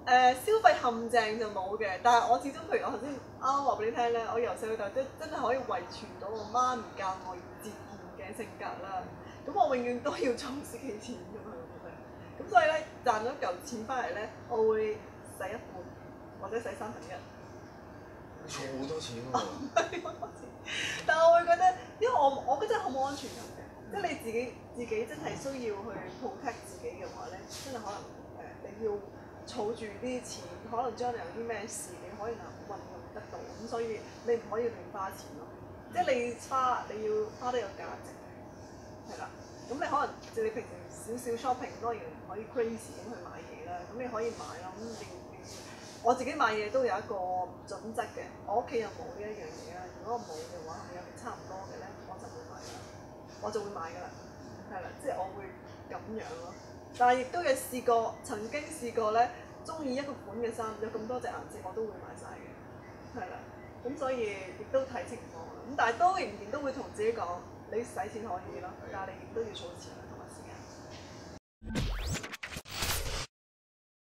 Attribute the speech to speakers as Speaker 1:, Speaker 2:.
Speaker 1: 消費陷阱就冇嘅，但係我始終譬如我頭先啱啱話俾你聽咧，我由細到大真係可以遺傳到我媽咪教我要節儉嘅性格啦。咁我永遠都要儲自己錢㗎嘛，我覺得。咁所以咧賺咗嚿錢翻嚟咧，我會使一半或者使1/3。
Speaker 2: 你儲好多錢喎！
Speaker 1: 但係我會覺得，因為我覺得好冇安全感嘅，即係你自己真係需要去 protect 自己嘅話咧，真係可能你要儲住啲錢，可能將來有啲咩事你可以運用得到，咁所以你唔可以亂花錢咯。即係你要花得有價值，係啦。咁你可能即係你平時少少 shopping 當然唔可以 crazy 咁去買嘢啦，咁你可以買啦。咁我自己買嘢都有一個準則嘅，我屋企又冇呢一樣嘢啦。如果我冇嘅話，有差唔多嘅咧，我就會買㗎啦。我就會買㗎啦，係啦，即係我會咁樣咯。但係亦都有曾經試過咧，中意一個款嘅衫，有咁多隻顏色，我都會買晒嘅，係啦。咁所以亦都睇情況啦。咁但係都仍然都會同自己講，你使錢可以咯，但係你亦都要儲錢。